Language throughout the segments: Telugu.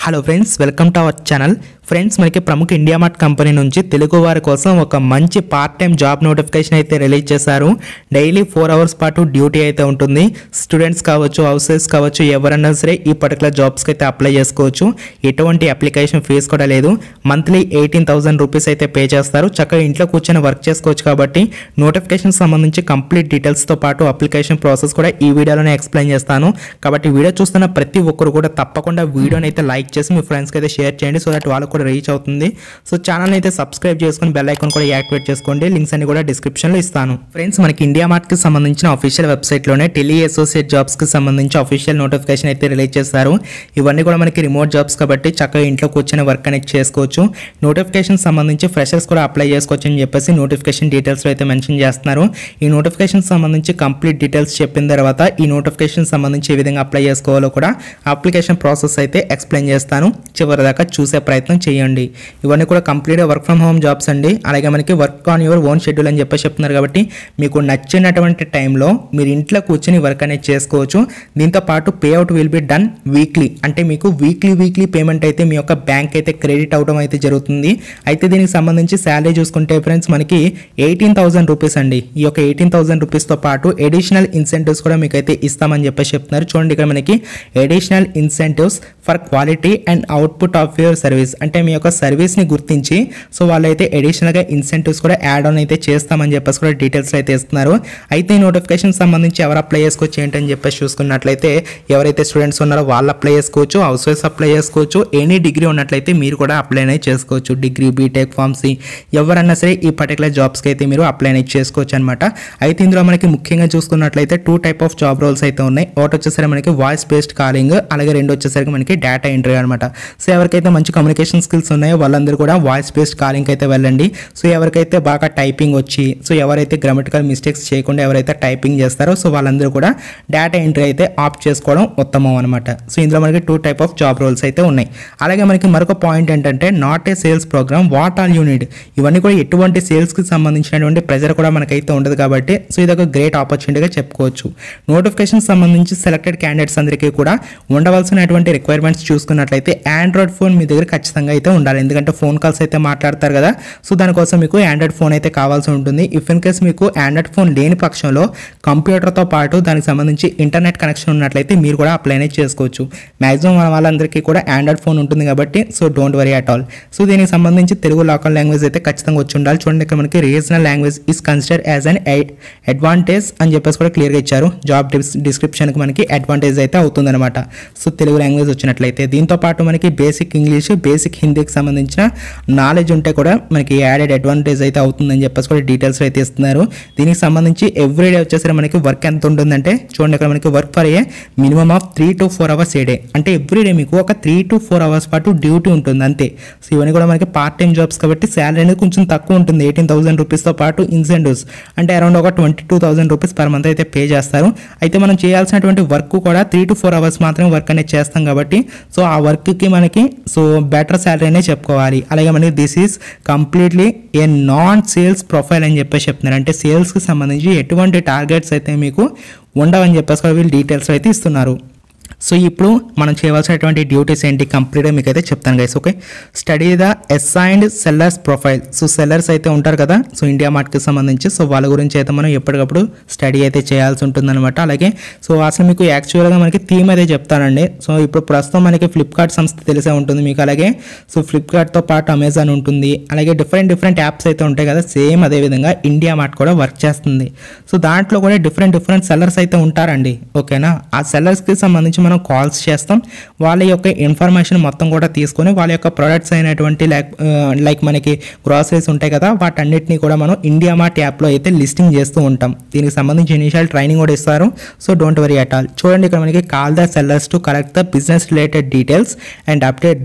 Hello friends, welcome to our channel. Friends, మనకి ప్రముఖ ఇండియా మార్ట్ కంపెనీ నుంచి తెలుగు వారి కోసం ఒక మంచి పార్ట్ టైం జాబ్ నోటిఫికేషన్ అయితే రిలీజ్ చేశారు. డైలీ 4 అవర్స్ పాటు డ్యూటీ అయితే ఉంటుంది. స్టూడెంట్స్ కావచ్చు, హౌసెస్ కావచ్చు, ఎవరన్నా సరే ఈ పర్టికులర్ జాబ్స్కి అయితే అప్లై చేసుకోవచ్చు. ఎటువంటి అప్లికేషన్ ఫీజు కూడా లేదు. మంత్లీ 18,000 రూపీస్ అయితే పే చేస్తారు. చక్కగా ఇంట్లో కూర్చొని వర్క్ చేసుకోవచ్చు. కాబట్టి నోటిఫికేషన్ సంబంధించి కంప్లీట్ డీటెయిల్స్తో పాటు అప్లికేషన్ ప్రాసెస్ కూడా ఈ వీడియోలోనే ఎక్స్ప్లెయిన్ చేస్తాను. కాబట్టి వీడియో చూస్తున్న ప్రతి ఒక్కరు కూడా తప్పకుండా వీడియోని అయితే లైక్ చేసి మీ ఫ్రెండ్స్కి అయితే షేర్ చేయండి, సో దట్ వాళ్ళకు కూడా రీచ్ అవుతుంది. సో ఛానల్ అయితే సబ్స్క్రైబ్ చేసుకొని బెల్ ఐకాన్ కూడా యాక్టివేట్ చేసుకోండి. లింక్స్ అన్ని కూడా డిస్క్రిప్షన్లో ఇస్తాను. ఫ్రెండ్స్, మనకి ఇండియా మార్ట్కి సంబంధించిన అఫీషియల్ వెబ్సైట్లోనే టెలి అసోసియేట్ జాబ్స్కి సంబంధించి అఫీషియల్ నోటిఫికేషన్ అయితే రిలీజ్ చేస్తారు. ఇవన్నీ కూడా మనకి రిమోట్ జాబ్స్ కాబట్టి చక్కగా ఇంట్లో కూర్చొని వర్క్ కనెక్ట్ చేసుకోవచ్చు. నోటిఫికేషన్ సంబంధించి ఫ్రెషర్స్ కూడా అప్లై చేసుకోవచ్చు అని చెప్పేసి నోటిఫికేషన్ డీటెయిల్స్లో అయితే మెన్షన్ చేస్తున్నారు. ఈ నోటిఫికేషన్ సంబంధించి కంప్లీట్ డీటెయిల్స్ చెప్పిన తర్వాత ఈ నోటిఫికేషన్ సంబంధించి ఏ విధంగా అప్లై చేసుకోవాలో కూడా అప్లికేషన్ ప్రాసెస్ అయితే ఎక్స్ప్లెయిన్ చేస్తాను. చివరిదాకా చూసే ప్రయత్నం చేయండి. ఇవన్నీ కూడా కంప్లీట్గా వర్క్ ఫ్రమ్ హోమ్ జాబ్స్ అండి. అలాగే మనకి work on your own schedule అని చెప్పేసి చెప్తున్నారు. కాబట్టి మీకు నచ్చినటువంటి టైంలో మీరు ఇంట్లో కూర్చొని వర్క్ అనేది చేసుకోవచ్చు. దీంతో పాటు pay out will be done weekly, అంటే మీకు వీక్లీ పేమెంట్ అయితే మీ యొక్క బ్యాంక్ అయితే క్రెడిట్ అవడం అయితే జరుగుతుంది. అయితే దీనికి సంబంధించి శాలరీ చూసుకుంటే ఫ్రెండ్స్ మనకి 18,000 రూపీస్ అండి. ఈ యొక్క 18,000 రూపీస్తో పాటు ఎడిషనల్ ఇన్సెంటివ్స్ కూడా మీకు అయితే ఇస్తామని చెప్పేసి చెప్తున్నారు. చూడండి, ఇక్కడ మనకి additional incentives for quality and output of your service, అంటే మీ యొక్క సర్వీస్ని గుర్తించి సో వాళ్ళైతే అడిషనల్గా ఇన్సెంటివ్స్ కూడా యాడ్ ఆన్ అయితే చేస్తామని చెప్పేసి కూడా డీటెయిల్స్ అయితే ఇస్తున్నారు. అయితే ఈ నోటిఫికేషన్ సంబంధించి ఎవరు అప్లై చేసుకోవచ్చు ఏంటని చెప్పేసి చూసుకున్నట్లయితే ఎవరైతే స్టూడెంట్స్ ఉన్నారో వాళ్ళు అప్లై చేసుకోవచ్చు, హౌస్ వైఫ్స్ అప్లై చేసుకోవచ్చు. ఎనీ డిగ్రీ ఉన్నట్లయితే మీరు కూడా అప్లై అనేది చేసుకోవచ్చు. డిగ్రీ, బీటెక్, ఫార్మసీ ఎవరన్నా సరే ఈ పర్టికులర్ జాబ్స్కి అయితే మీరు అప్లై అనేది చేసుకోవచ్చు అనమాట. అయితే ఇందులో మనకి ముఖ్యంగా చూసుకున్నట్లయితే 2 టైప్ ఆఫ్ జాబ్ రోల్స్ అయితే ఉన్నాయి. ఒకటి వచ్చేసరికి మనకి వాయిస్ బేస్డ్ కాలింగ్, అలాగే రెండు వచ్చేసరికి మనకి డేటా ఎంట్రీ అనమాట. సో ఎవరికైతే మంచి కమ్యూనికేషన్ స్కిల్స్ ఉన్నాయో వాళ్ళందరూ కూడా వాయిస్ బేస్డ్ కాలింగ్ అయితే వెళ్ళండి. సో ఎవరికైతే బాగా టైపింగ్ వచ్చి, సో ఎవరైతే గ్రామటికల్ మిస్టేక్స్ చేయకుండా ఎవరైతే టైపింగ్ చేస్తారో సో వాళ్ళందరూ కూడా డేటా ఎంట్రీ అయితే ఆప్ట్ చేసుకోవడం ఉత్తమం అనమాట. సో ఇందులో మనకి 2 టైప్ ఆఫ్ జాబ్ రోల్స్ అయితే ఉన్నాయి. అలాగే మనకి మరొక పాయింట్ ఏంటంటే not a sales program, what all you need. ఇవన్నీ కూడా ఎటువంటి సేల్స్కి సంబంధించినటువంటి ప్రెజర్ కూడా మనకైతే ఉండదు. కాబట్టి సో ఇది ఒక గ్రేట్ ఆపర్చునిటీగా చెప్పుకోవచ్చు. నోటిఫికేషన్ సంబంధించి సెలెక్టెడ్ క్యాండిడేట్స్ అందరికీ కూడా ఉండవలసినటువంటి రిక్వైర్మెంట్స్ చూసుకున్నట్లయితే ఆండ్రాయిడ్ ఫోన్ మీ దగ్గర ఖచ్చితంగా అయితే ఉండాలి. ఎందుకంటే ఫోన్ కాల్స్ అయితే మాట్లాడతారు కదా, సో దానికోసం మీకు ఆండ్రాయిడ్ ఫోన్ అయితే కావాల్సి ఉంటుంది. ఇఫ్ ఇన్ కేస్ మీకు ఆండ్రాయిడ్ ఫోన్ లేని పక్షంలో కంప్యూటర్తో పాటు దానికి సంబంధించి ఇంటర్నెట్ కనెక్షన్ ఉన్నట్లయితే మీరు కూడా అప్లై అనేది చేసుకోవచ్చు. మ్యాక్సిమం వాళ్ళందరికీ కూడా ఆండ్రాయిడ్ ఫోన్ ఉంటుంది కాబట్టి so don't worry at all. So దీనికి సంబంధించి తెలుగు లోకల్ లాంగ్వేజ్ అయితే ఖచ్చితంగా వచ్చి ఉండాలి. చూడండి, ఇక్కడ మనకి regional language is considered as an advantage అని చెప్పేసి కూడా క్లియర్గా ఇచ్చారు. జాబ్ డిస్క్రిప్షన్కి మనకి అడ్వాంటేజ్ అయితే అవుతుంది అనమాట. సో తెలుగు లాంగ్వేజ్ వచ్చినట్లయితే దీంతో పాటు మనకి బేసిక్ ఇంగ్లీష్, బేసిక్ హిందీకి సంబంధించిన నాలెడ్జ్ ఉంటే కూడా మనకి యాడెడ్ అడ్వాంటేజ్ అయితే అవుతుందని చెప్పేసి కూడా డీటెయిల్స్ అయితే ఇస్తున్నారు. దీనికి సంబంధించి ఎవ్రీడే వచ్చేసరికి మనకి వర్క్ ఎంత ఉంటుందంటే చూడండి, ఇక్కడ మనకి work for a minimum of 3 to 4 hours a day, అంటే ఎవ్రీడే మీకు ఒక 3 to 4 అవర్స్ పాటు డ్యూటీ ఉంటుంది అంతే. సో ఇవన్నీ కూడా మనకి పార్ట్ టైం జాబ్స్ కాబట్టి శాలరీ అనేది కొంచెం తక్కువ ఉంటుంది. 18,000 రూపీస్తో పాటు ఇన్సెంటివ్స్ అంటే అరౌండ్ ఒక 22,000 రూపీస్ పర్ మంత్ అయితే పే చేస్తారు. అయితే మనం చేయాల్సినటువంటి వర్క్ కూడా 3 to 4 అవర్స్ మాత్రమే వర్క్ అనేది చేస్తాం కాబట్టి సో ఆ వర్క్కి మనకి సో బెటర్ శాలరీ అనే చెప్పుకోవాలి. అలాగే మనకి this is completely a non sales profile అని చెప్పేసి చెప్తున్నారు. అంటే సేల్స్కి సంబంధించి ఎటువంటి టార్గెట్స్ అయితే మీకు ఉండవని చెప్పేసి కూడా వీళ్ళు డీటెయిల్స్ అయితే ఇస్తున్నారు. సో ఇప్పుడు మనం చేయవలసినటువంటి డ్యూటీస్ ఏంటి కంప్లీట్గా మీకు అయితే చెప్తాను guys. Okay, study the assigned sellers profile. So sellers అయితే ఉంటారు కదా, సో ఇండియా మార్ట్కి సంబంధించి సో వాళ్ళ గురించి అయితే మనం ఎప్పటికప్పుడు స్టడీ అయితే చేయాల్సి ఉంటుందన్నమాట. అలాగే సో అసలు మీకు యాక్చువల్గా మనకి థీమ్ అయితే చెప్తానండి. సో ఇప్పుడు ప్రస్తుతం మనకి ఫ్లిప్కార్ట్ సంస్థ తెలిసే ఉంటుంది మీకు. అలాగే సో ఫ్లిప్కార్ట్తో పాటు అమెజాన్ ఉంటుంది. అలాగే డిఫరెంట్ యాప్స్ అయితే ఉంటాయి కదా, సేమ్ అదేవిధంగా ఇండియా మార్ట్ కూడా వర్క్ చేస్తుంది. సో దాంట్లో కూడా డిఫరెంట్ సెల్లర్స్ అయితే ఉంటారండి. ఓకేనా, ఆ సెల్లర్స్కి సంబంధించి మనం కాల్స్ చేస్తాం. వాళ్ళ యొక్క ఇన్ఫర్మేషన్ మొత్తం కూడా తీసుకొని వాళ్ళ యొక్క ప్రొడక్ట్స్ అయినటువంటి లైక్ మనకి గ్రాసరీస్ ఉంటాయి కదా, వాటన్నిటిని కూడా మనం ఇండియా మార్ట్ యాప్లో అయితే లిస్టింగ్ చేస్తూ ఉంటాం. దీనికి సంబంధించి ఇనిషియల్ ట్రైనింగ్ కూడా ఇస్తారు. So don't worry at all. చూడండి, ఇక్కడ మనకి call the sellers to collect the business related details and update them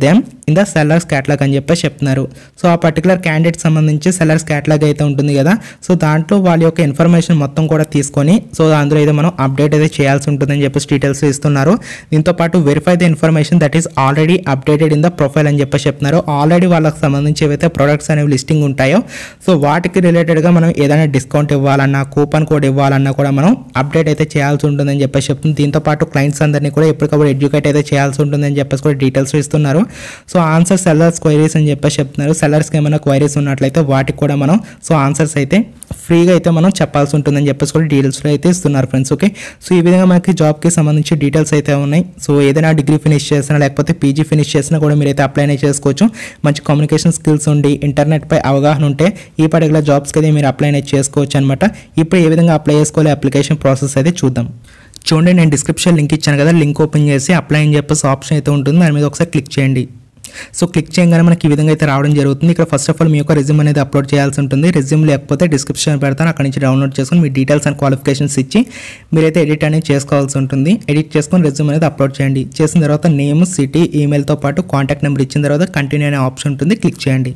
in the sellers catalogue అని చెప్పేసి చెప్తున్నారు. సో ఆ పర్టికులర్ క్యాండిడేట్ సంబంధించి సెల్లర్స్ క్యాటలాగ్ అయితే ఉంటుంది కదా, సో దాంట్లో వాళ్ళ యొక్క ఇన్ఫర్మేషన్ మొత్తం కూడా తీసుకొని సో అందులో అయితే మనం అప్డేట్ అయితే చేయాల్సి ఉంటుందని చెప్పేసి డీటెయిల్స్ ఇస్తున్నారు. దీంతో పాటు verify the information that is already updated in the profile అని చెప్పేసి చెప్తున్నారు. ఆల్రెడీ వాళ్ళకి సంబంధించి ఏవైతే ప్రొడక్ట్స్ అనేవి లిస్టింగ్ ఉంటాయో సో వాటికి రిలేటెడ్గా మనం ఏదైనా డిస్కౌంట్ ఇవ్వాలన్నా కూపన్ కోడ్ ఇవ్వాలన్నా కూడా మనం అప్డేట్ అయితే చేయాల్సి ఉంటుందని చెప్పేసి చెప్తుంది. దీంతో పాటు క్లయింట్స్ అందరినీ కూడా ఎప్పటికప్పుడు ఎడ్యుకేట్ అయితే చేయాల్సి ఉంటుందని చెప్పేసి కూడా డీటెయిల్స్ ఇస్తున్నారు. సో ఆన్సర్ సెల్లర్స్ క్వైరీస్ అని చెప్పేసి చెప్తున్నారు. సెల్లర్స్కి ఏమైనా క్వైరీస్ ఉన్నట్లయితే వాటికి కూడా మనం సో ఆన్సర్స్ అయితే ఫ్రీగా అయితే మనం చెప్పాల్సి ఉంటుందని చెప్పేసి కూడా డీటెయిల్స్లో అయితే ఇస్తున్నారు ఫ్రెండ్స్. ఓకే, సో ఈ విధంగా మనకి జాబ్కి సంబంధించి డీటెయిల్స్ అయితే ఉన్నాయి. సో ఏదైనా డిగ్రీ ఫినిష్ చేసినా లేకపోతే పీజీ ఫినిష్ చేసినా కూడా మీరైతే అప్లై అయితే చేసుకోవచ్చు. మంచి కమ్యూనికేషన్ స్కిల్స్ ఉండి ఇంటర్నెట్పై అవగాహన ఉంటే ఈ పర్టికులర్ జాబ్స్కి అయితే మీరు అప్లై అయితే చేసుకోవచ్చు అనమాట. ఇప్పుడు ఏ విధంగా అప్లై చేసుకోవాలి అప్లికేషన్ ప్రాసెస్ అయితే చూద్దాం. చూడండి, నేను డిస్క్రిప్షన్ లింక్ ఇచ్చాను కదా, లింక్ ఓపెన్ చేసి అప్లై అని చెప్పేసి ఆప్షన్ అయితే ఉంటుంది, దాని మీద ఒకసారి క్లిక్ చేయండి. సో క్లిక్ చేయగానే మనకి ఈ విధంగా అయితే రావడం జరుగుతుంది. ఇక్కడ ఫస్ట్ ఆఫ్ ఆల్ మీ యొక్క రెజ్యూమ్ అనేది అప్లోడ్ చేయాల్సి ఉంటుంది. రెజ్యూమ్ లేకపోతే డిస్క్రిప్షన్ పెడతాను, అక్కడ నుంచి డౌన్లోడ్ చేసుకొని మీ డీటెయిల్స్ అండ్ క్వాలిఫికేషన్స్ ఇచ్చి మీరైతే ఎడిట్ అనేది చేసుకోవాల్సి ఉంటుంది. ఎడిట్ చేసుకొని రెజ్యూమ్ అనేది అప్లోడ్ చేయండి. చేసిన తర్వాత నేమ్, సిటీ, ఈమెయిల్తో పాటు కాంటాక్ట్ నెంబర్ ఇచ్చిన తర్వాత కంటిన్యూ అనే ఆప్షన్ ఉంటుంది, క్లిక్ చేయండి.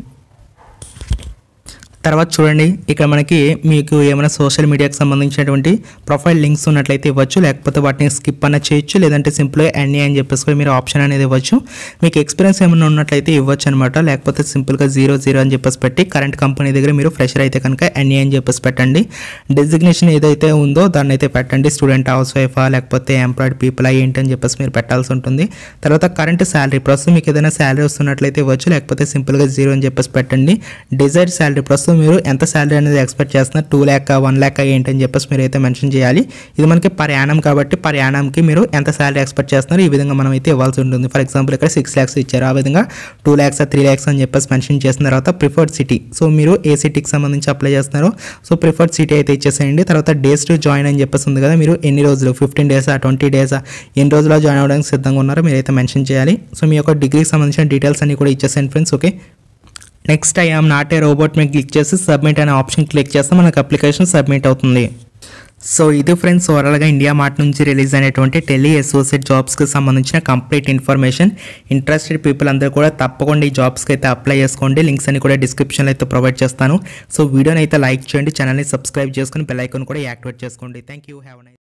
తర్వాత చూడండి, ఇక్కడ మనకి మీకు ఏమైనా సోషల్ మీడియాకి సంబంధించినటువంటి ప్రొఫైల్ లింక్స్ ఉన్నట్లయితే ఇవ్వచ్చు, లేకపోతే వాటిని స్కిప్ అన్న చేయొచ్చు, లేదంటే సింపుల్గా ఎన్ఏ అని చెప్పేసి మీరు ఆప్షన్ అనేది ఇవ్వచ్చు. మీకు ఎక్స్పీరియన్స్ ఏమైనా ఉన్నట్లయితే ఇవ్వచ్చు అనమాట, లేకపోతే సింపుల్గా 00 అని చెప్పేసి పెట్టి కరెంట్ కంపెనీ దగ్గర మీరు ఫ్రెషర్ అయితే కనుక ఎన్ఏ అని చెప్పేసి పెట్టండి. డెసిగ్నేషన్ ఏదైతే ఉందో దాన్ని అయితే పెట్టండి, స్టూడెంట్, హౌస్ వైఫా లేకపోతే ఎంప్లాయిడ్ పీపుల్ ఏంటి అని చెప్పేసి మీరు పెట్టాల్సి ఉంటుంది. తర్వాత కరెంట్ శాలరీ, ప్రస్తుతం మీకు ఏదైనా శాలరీ వస్తున్నట్లయితే ఇవ్వచ్చు, లేకపోతే సింపుల్గా 0 అని చెప్పేసి పెట్టండి. డిజైర్డ్ శాలరీ, ప్రస్తుతం మీరు ఎంత శాలరీ అనేది ఎక్స్పెక్ట్ చేస్తున్నారు, 2 lakh 1 lakh ఏంటి అని చెప్పేసి మీరు అయితే మెన్షన్ చేయాలి. ఇది మనకి పర్ యానం కాబట్టి పర్ యానంకి మీరు ఎంత శాలరీ ఎక్స్పెక్ట్ చేస్తున్నారు ఈ విధంగా మనం అయితే ఇవ్వాల్సి ఉంటుంది. ఫర్ ఎగ్జాంపుల్ ఇక్కడ 6 lakhs ఇచ్చారు, ఆ విధంగా 2 lakhs 3 lakhs అని చెప్పేసి మెన్షన్ చేసిన తర్వాత ప్రిఫర్డ్ సిటీ, సో మీరు ఏ సిటీకి సంబంధించి అప్లై చేస్తున్నారో సో ప్రిఫర్డ్ సిటీ అయితే ఇచ్చేసేయండి. తర్వాత డేస్ టు జాయిన్ అని చెప్పేసి ఉంది కదా, మీరు ఎన్ని రోజులు, 15 days 20 days ఎన్ని రోజుల్లో జాయిన్ అవ్వడానికి సిద్ధంగా ఉన్నారో మీరైతే మెన్షన్ చేయాలి. సో మీ యొక్క డిగ్రీకి సంబంధించిన డీటెయిల్స్ అన్ని కూడా ఇచ్చేసేయండి friends. Okay, next I am not a robot మీద క్లిక్ చేసి సబ్మిట్ అనే ఆప్షన్ క్లిక్ చేస్తే మనకు అప్లికేషన్ సబ్మిట్ అవుతుంది. సో ఇది ఫ్రెండ్స్ ఓవరాల్గా ఇండియా మార్ట్ నుంచి రిలీజ్ అయినటువంటి టెలి అసోసియేట్ జాబ్స్కి సంబంధించిన కంప్లీట్ ఇన్ఫర్మేషన్. ఇంట్రెస్టెడ్ పీపుల్ అందరూ కూడా తప్పకుండా ఈ జాబ్స్కి అయితే అప్లై చేసుకోండి. లింక్స్ అన్ని కూడా డిస్క్రిప్షన్లో అయితే ప్రొవైడ్ చేస్తాను. సో వీడియోని అయితే లైక్ చేయండి, ఛానల్ని సబ్స్క్రైబ్ చేసుకొని బెల్ ఐకాన్ కూడా యాక్టివేట్ చేసుకోండి. Thank you, have a nice